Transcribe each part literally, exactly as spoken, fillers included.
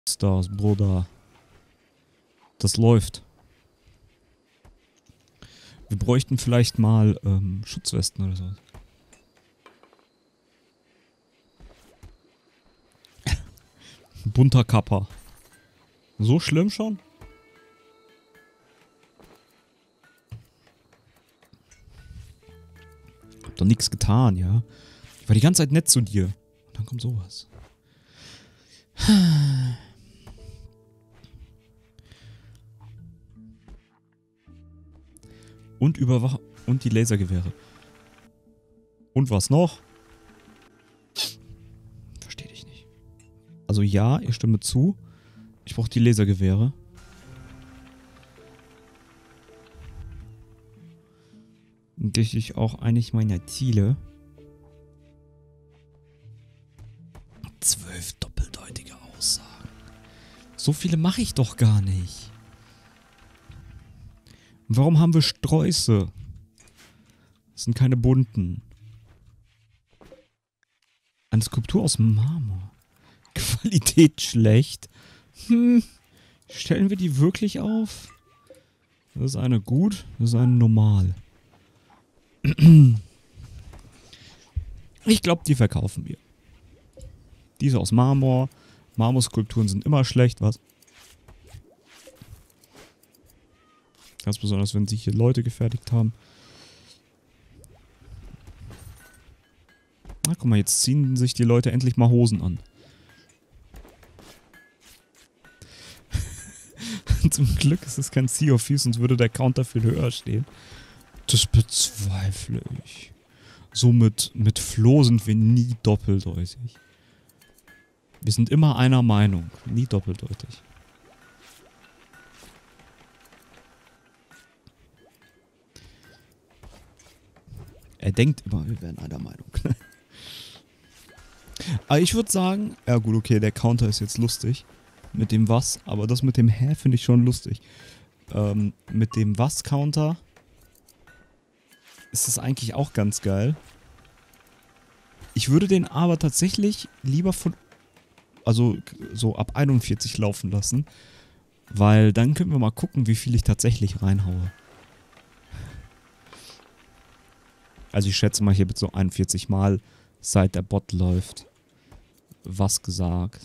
Stars, Bruder. Das läuft. Wir bräuchten vielleicht mal ähm, Schutzwesten oder so. Bunter Kappa. So schlimm schon? Hab doch nichts getan, ja? Ich war die ganze Zeit nett zu dir. Und dann kommt sowas. Und Überwach... Und die Lasergewehre. Und was noch? Verstehe dich nicht. Also ja, ich stimme zu. Ich brauche die Lasergewehre. Und das ist auch eigentlich meiner Ziele. Zwölf doppeldeutige Aussagen. So viele mache ich doch gar nicht. Warum haben wir Sträuße? Das sind keine bunten. Eine Skulptur aus Marmor. Qualität schlecht. Hm. Stellen wir die wirklich auf? Das ist eine gut, das ist eine normal. Ich glaube, die verkaufen wir. Diese aus Marmor. Marmorskulpturen sind immer schlecht, was? Ganz besonders, wenn sich hier Leute gefertigt haben. Na, guck mal, jetzt ziehen sich die Leute endlich mal Hosen an. Zum Glück ist es kein Sea of Thieves, sonst würde der Counter viel höher stehen. Das bezweifle ich. So mit, mit Flo sind wir nie doppeldeutig. Wir sind immer einer Meinung. Nie doppeldeutig. Er denkt immer, wir wären einer Meinung. Aber ich würde sagen, ja gut, okay, der Counter ist jetzt lustig. Mit dem was, aber das mit dem Hä finde ich schon lustig. Ähm, mit dem Was-Counter ist das eigentlich auch ganz geil. Ich würde den aber tatsächlich lieber von, also so ab einundvierzig laufen lassen, weil dann können wir mal gucken, wie viel ich tatsächlich reinhaue. Also ich schätze mal, hier wird so einundvierzig Mal, seit der Bot läuft, was gesagt.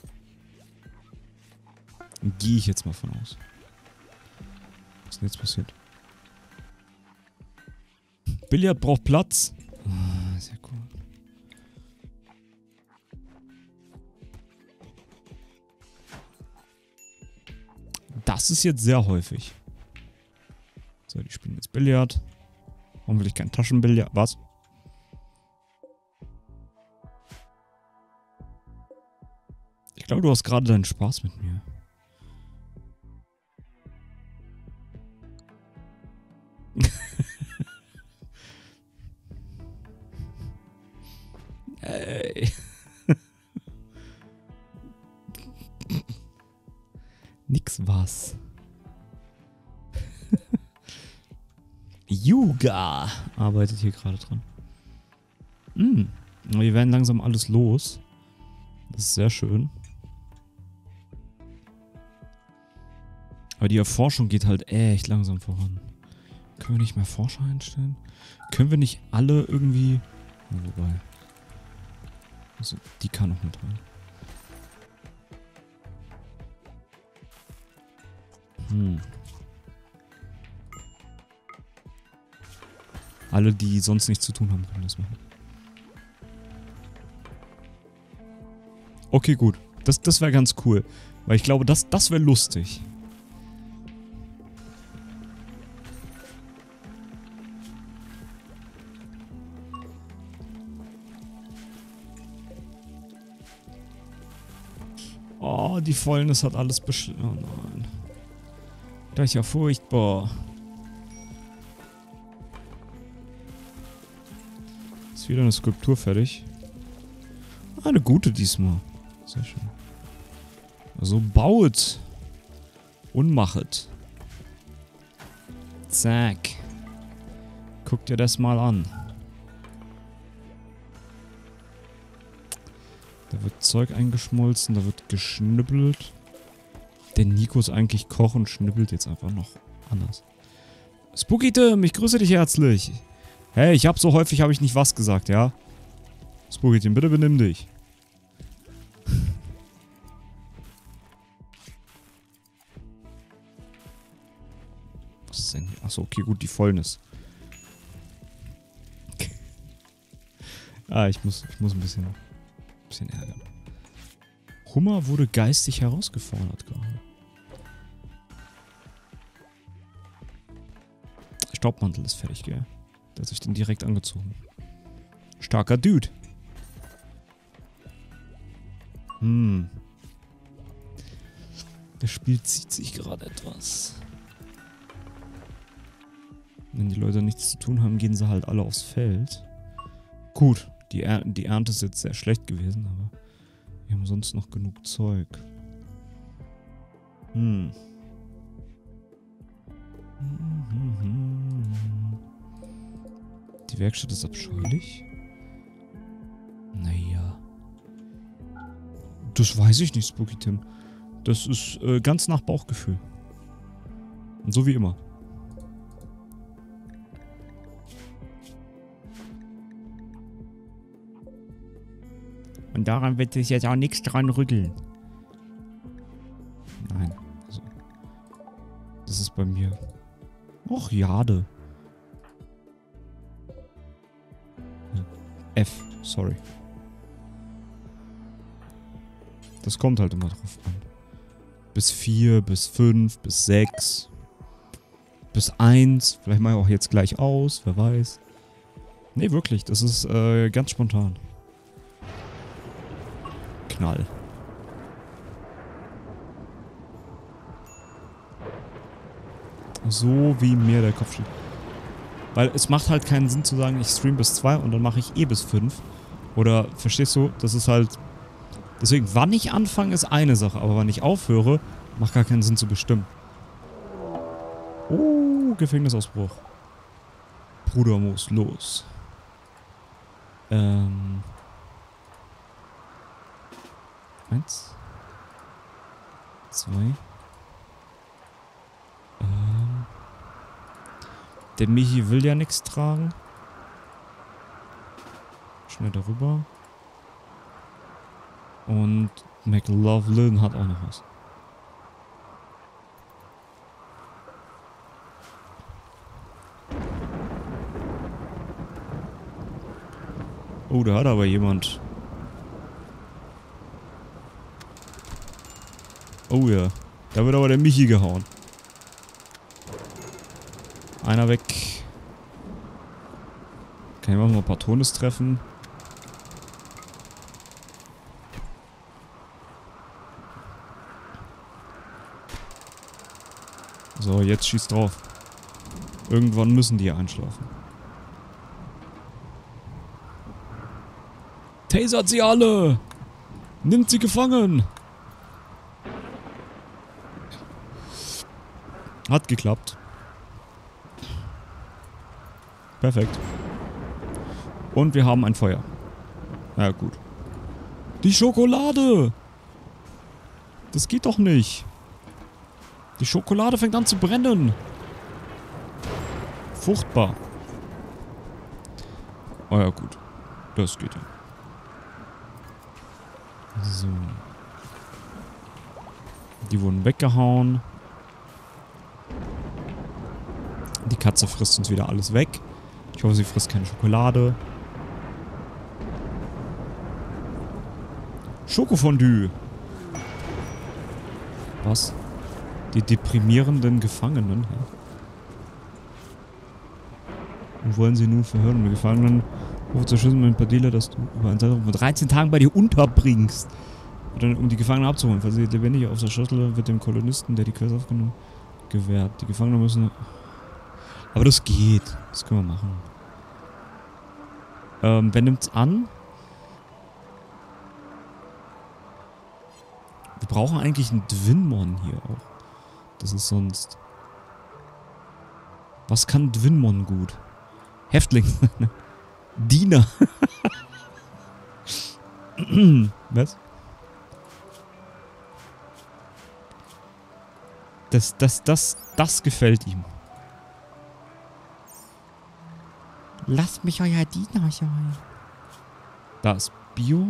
Gehe ich jetzt mal von aus. Was ist denn jetzt passiert? Billard braucht Platz. Ah, sehr cool. Das ist jetzt sehr häufig. So, die spielen jetzt Billard. Warum will ich kein Taschenbillard? Was? Ich glaube, du hast gerade deinen Spaß mit mir. Ey. Nix was. Yuga arbeitet hier gerade dran. Mm. Wir werden langsam alles los. Das ist sehr schön. Aber die Erforschung geht halt echt langsam voran. Können wir nicht mehr Forscher einstellen? Können wir nicht alle irgendwie... Ja, wobei... Also, die kann noch mit rein. Hm. Alle, die sonst nichts zu tun haben, können das machen. Okay, gut. Das, das wäre ganz cool. Weil ich glaube, das, das wäre lustig. Oh, die Fäulnis hat alles besch... Oh nein. Das ist ja furchtbar. Ist wieder eine Skulptur fertig. Eine gute diesmal. Sehr schön. Also bauet. Und machet. Zack. Guck dir das mal an. Da Da wird Zeug eingeschmolzen, da wird geschnippelt. Der Nico ist eigentlich Koch und schnippelt jetzt einfach noch anders. Spooky Tim, ich grüße dich herzlich. Hey, ich hab so häufig, habe ich nicht was gesagt, ja? Spooky Tim, bitte benimm dich. Was ist denn hier? Achso, okay, gut, die Fäulnis. ah, ich muss, ich muss ein bisschen, ein bisschen ärgern. Hummer wurde geistig herausgefordert gerade. Staubmantel ist fertig, gell? Der hat sich den direkt angezogen. Starker Dude. Hm. Das Spiel zieht sich gerade etwas. Wenn die Leute nichts zu tun haben, gehen sie halt alle aufs Feld. Gut, die, er die Ernte ist jetzt sehr schlecht gewesen, aber wir haben sonst noch genug Zeug. Hm. Die Werkstatt ist abscheulich? Naja. Das weiß ich nicht, Spooky Tim. Das ist äh, ganz nach Bauchgefühl. Und so wie immer. Und daran wird sich jetzt auch nichts dran rütteln. Nein. Also, das ist bei mir. Och, Jade. F, sorry. Das kommt halt immer drauf an. Bis vier, bis fünf, bis sechs. Bis eins. Vielleicht mache ich auch jetzt gleich aus, wer weiß. Nee, wirklich, das ist äh, ganz spontan. Knall. So wie mir der Kopf steht. Weil es macht halt keinen Sinn zu sagen, ich stream bis zwei und dann mache ich eh bis fünf. Oder, verstehst du, das ist halt... Deswegen, wann ich anfange, ist eine Sache. Aber wann ich aufhöre, macht gar keinen Sinn zu bestimmen. Oh, Gefängnisausbruch. Bruder muss los. Ähm... Eins. Zwei. Ähm... Der Michi will ja nichts tragen. Schnell darüber. Und McLaughlin hat auch noch was. Oh, da hat aber jemand. Oh ja. Da wird aber der Michi gehauen. Einer weg. Kann ich mal ein paar Tones treffen? So, jetzt schießt drauf. Irgendwann müssen die einschlafen. Tasert sie alle! Nimmt sie gefangen! Hat geklappt. Perfekt. Und wir haben ein Feuer. Ja, gut. Die Schokolade! Das geht doch nicht. Die Schokolade fängt an zu brennen. Furchtbar. Oh ja, gut. Das geht ja. So. Die wurden weggehauen. Die Katze frisst uns wieder alles weg. Ich hoffe, sie frisst keine Schokolade. Schokofondue. Was? Die deprimierenden Gefangenen. Ja. Und wollen sie nun verhören? Die Gefangenen rufen zur Schüssel mit Padilla, dass du über einen Zeitraum von dreizehn Tagen bei dir unterbringst. Dann, um die Gefangenen abzuholen. Falls sie lebendig auf der Schüssel wird dem Kolonisten, der die Quest aufgenommen gewährt. Die Gefangenen müssen... Aber das geht. Das können wir machen. Ähm, wer nimmt's an? Wir brauchen eigentlich einen Dwinmon hier auch. Das ist sonst... Was kann Dwinmon gut? Häftling. Diener. Was? Das, das, das, das gefällt ihm. Lasst mich euer Diener sein. Da ist Bio.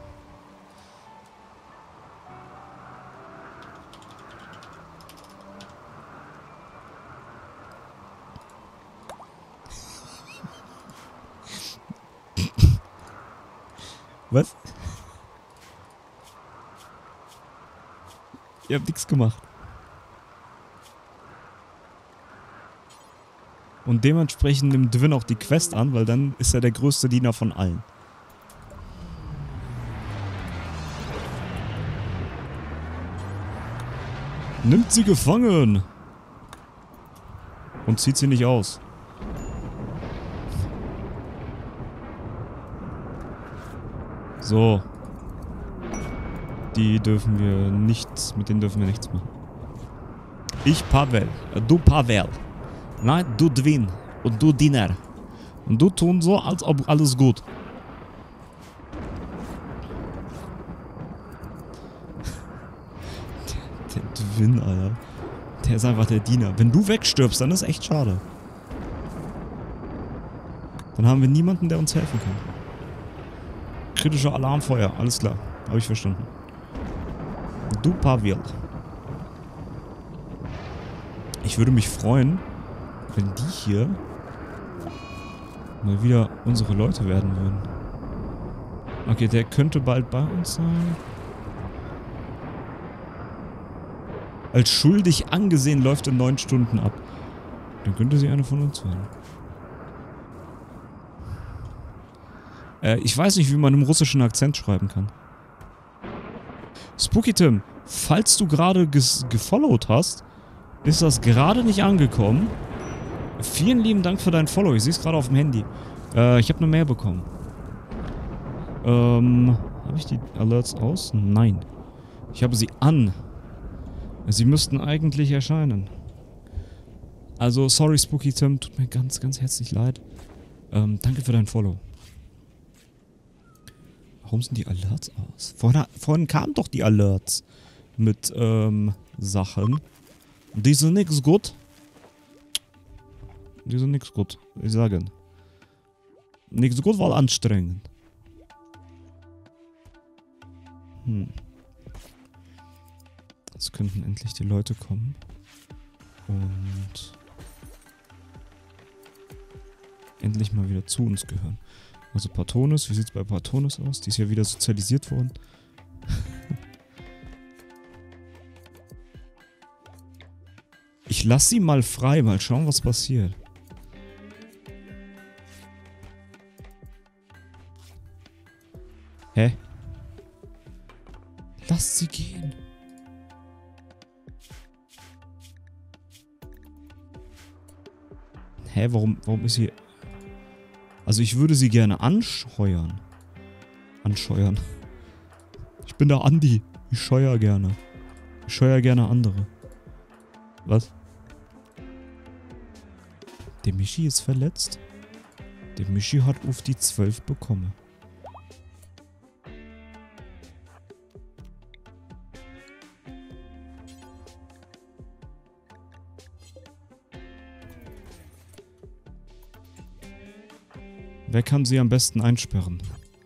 Was? Ihr habt nichts gemacht. Und dementsprechend nimmt Dwin auch die Quest an, weil dann ist er der größte Diener von allen. Nimmt sie gefangen! Und zieht sie nicht aus. So. Die dürfen wir nichts, mit denen dürfen wir nichts machen. Ich Pavel, du Pavel. Nein, du Dwin und du Diener. Und du tun so, als ob alles gut. Der, der Dwin, Alter. Der ist einfach der Diener. Wenn du wegstirbst, dann ist echt schade. Dann haben wir niemanden, der uns helfen kann. Kritischer Alarmfeuer, alles klar. Habe ich verstanden. Du Pavel. Ich würde mich freuen, wenn die hier mal wieder unsere Leute werden würden. Okay, der könnte bald bei uns sein. Als schuldig angesehen läuft in neun Stunden ab. Dann könnte sie eine von uns werden. Äh, ich weiß nicht, wie man im russischen Akzent schreiben kann. Spooky Tim, falls du gerade gefollowt hast, ist das gerade nicht angekommen. Vielen lieben Dank für dein Follow. Ich sehe es gerade auf dem Handy. Äh, ich habe eine Mail bekommen. Ähm, habe ich die Alerts aus? Nein. Ich habe sie an. Sie müssten eigentlich erscheinen. Also, sorry Spooky Tim, tut mir ganz, ganz herzlich leid. Ähm, danke für dein Follow. Warum sind die Alerts aus? Vorhin, vorhin kamen doch die Alerts mit, ähm, Sachen. Die sind nix gut. Die sind nix gut. Ich sage. Nix gut, weil anstrengend. Hm. Jetzt könnten endlich die Leute kommen. Und endlich mal wieder zu uns gehören. Also Patronis, wie sieht es bei Patronis aus? Die ist ja wieder sozialisiert worden. Ich lasse sie mal frei, mal schauen, was passiert. Hä? Lasst sie gehen. Hä, warum, warum ist sie... Also ich würde sie gerne anscheuern. Anscheuern. Ich bin der Andi. Ich scheuer gerne. Ich scheuer gerne andere. Was? Der Michi ist verletzt. Der Michi hat auf die zwölf bekommen. Wer kann sie am besten einsperren?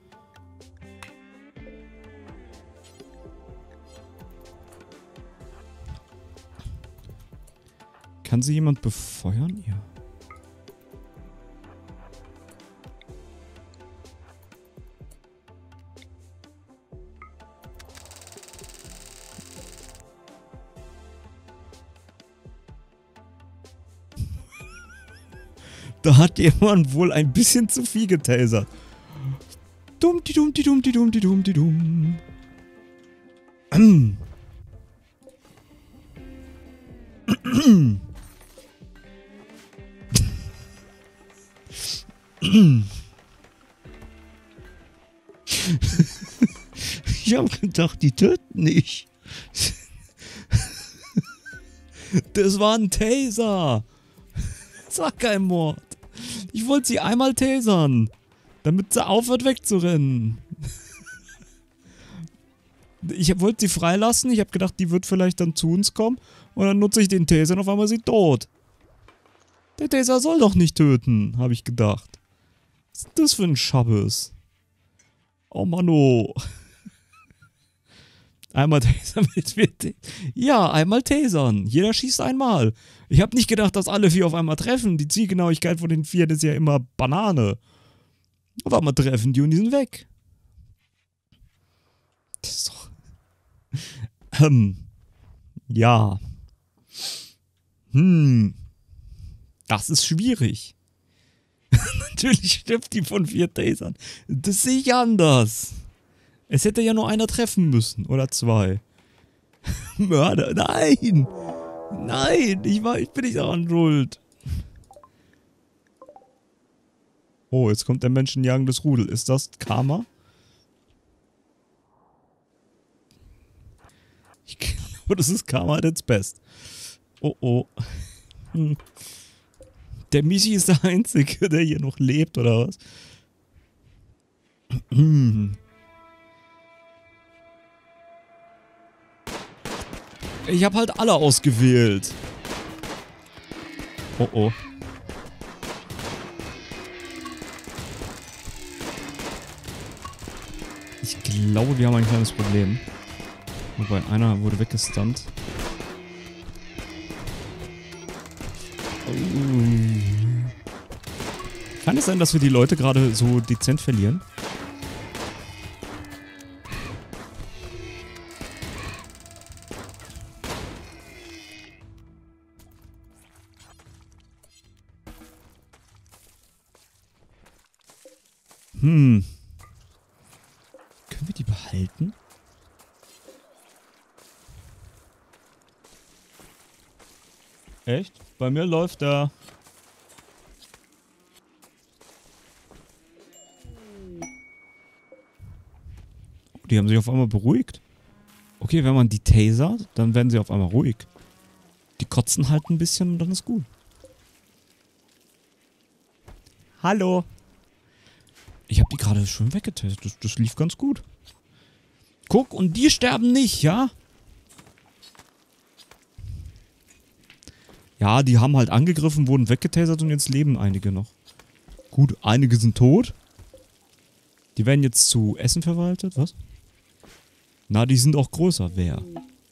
Kann sie jemand befeuern? Ja. Da hat jemand wohl ein bisschen zu viel getasert. Dumm, die dumm, die dumm, die dumm, die dumm, die dumm. Ich hab gedacht, die töten nicht. Das war ein Taser. Das war kein Mord. Ich wollte sie einmal tasern. Damit sie aufhört wegzurennen. Ich wollte sie freilassen. Ich habe gedacht, die wird vielleicht dann zu uns kommen. Und dann nutze ich den Taser und auf einmal ist sie tot. Der Taser soll doch nicht töten, habe ich gedacht. Was ist das für ein Schabbes? Oh Mann, oh. Einmal Taser mit mir. Ja, einmal Tasern. Jeder schießt einmal. Ich habe nicht gedacht, dass alle vier auf einmal treffen. Die Zielgenauigkeit von den vier ist ja immer Banane. Auf einmal treffen die und die sind weg. Das ist doch... Ähm. Ja. Hm. Das ist schwierig. Natürlich stirbt die von vier Tasern. Das sehe ich anders. Es hätte ja nur einer treffen müssen. Oder zwei. Mörder. Nein. Nein. Ich, war, ich bin nicht daran schuld. Oh, jetzt kommt der menschenjagendes Rudel. Ist das Karma? Ich glaube, das ist Karma at its best. Oh, oh. Hm. Der Michi ist der Einzige, der hier noch lebt, oder was? Ich habe halt alle ausgewählt. Oh, oh. Ich glaube, wir haben ein kleines Problem. Wobei, einer wurde weggestunt. Kann es sein, dass wir die Leute gerade so dezent verlieren? Hm. Können wir die behalten? Echt? Bei mir läuft da... Die haben sich auf einmal beruhigt. Okay, wenn man die tasert, dann werden sie auf einmal ruhig. Die kotzen halt ein bisschen und dann ist gut. Hallo. Ich habe die gerade schon weggetasert. Das, das lief ganz gut. Guck, und die sterben nicht, ja? Ja, die haben halt angegriffen, wurden weggetasert und jetzt leben einige noch. Gut, einige sind tot. Die werden jetzt zu Essen verwaltet, was? Na, die sind auch größer. Wer?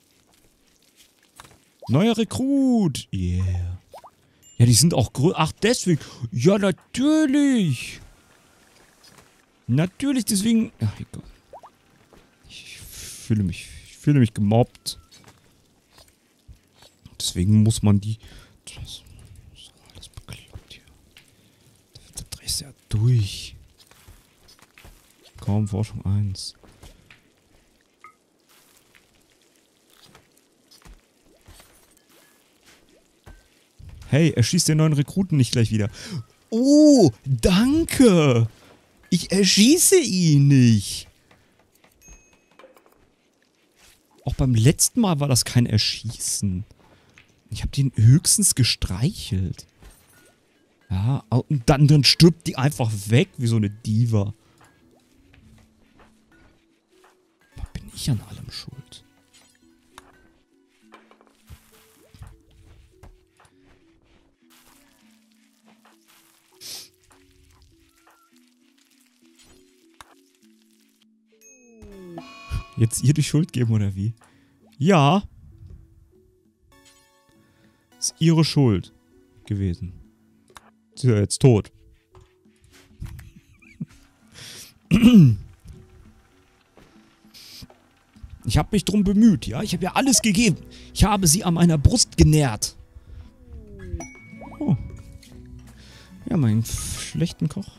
Neuer Rekrut. Yeah. Ja, die sind auch größer. Ach, deswegen. Ja, natürlich. Natürlich, deswegen. Ach, egal. Ich fühle mich, ich fühle mich gemobbt. Deswegen muss man die... Das ist alles bekloppt hier. Da drehst du ja durch. Kaum Forschung eins. Hey, erschießt den neuen Rekruten nicht gleich wieder. Oh, danke. Ich erschieße ihn nicht. Auch beim letzten Mal war das kein Erschießen. Ich habe den höchstens gestreichelt. Ja, und dann, dann stirbt die einfach weg, wie so eine Diva. Bin ich an allem schuld? Jetzt ihr die Schuld geben, oder wie? Ja. Ist ihre Schuld gewesen. Sie ist ja jetzt tot. Ich habe mich drum bemüht, ja? Ich habe ja alles gegeben. Ich habe sie an meiner Brust genährt. Oh. Ja, meinen schlechten Koch.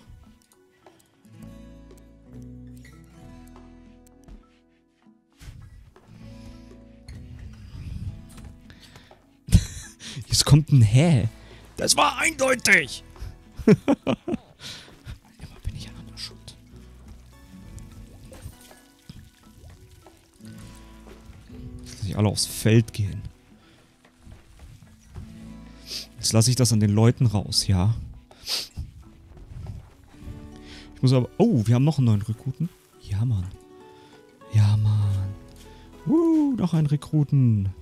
Jetzt kommt ein Hä. Das war eindeutig. Immer bin ich an einer Schuld. Jetzt lasse ich alle aufs Feld gehen. Jetzt lasse ich das an den Leuten raus, ja. Ich muss aber... Oh, wir haben noch einen neuen Rekruten. Ja, Mann. Ja, Mann. Juhu, noch ein Rekruten.